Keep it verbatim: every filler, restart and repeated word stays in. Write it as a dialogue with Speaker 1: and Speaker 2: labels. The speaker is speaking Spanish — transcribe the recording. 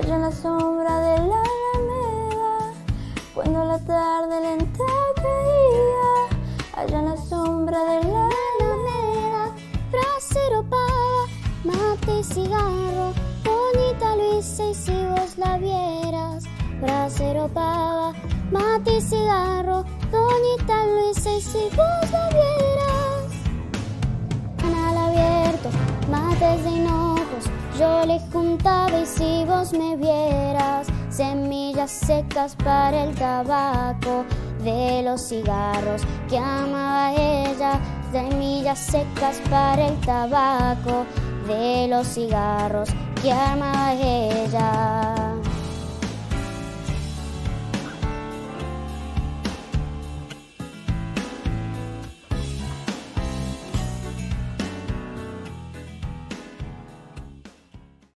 Speaker 1: allá en la sombra de la alameda, cuando la tarde lenta caía, allá en la sombra de la alameda,
Speaker 2: brasero, pava, mate y cigarro, bonita Luisa, y si vos la vieras, brasero, pava, mate y cigarro, doñita Luisa, y si vos la vieras. Canal abierto, mates de hinojos, yo le juntaba, y si vos me vieras, semillas secas para el tabaco de los cigarros que amaba ella, semillas secas para el tabaco de los cigarros que amaba ella.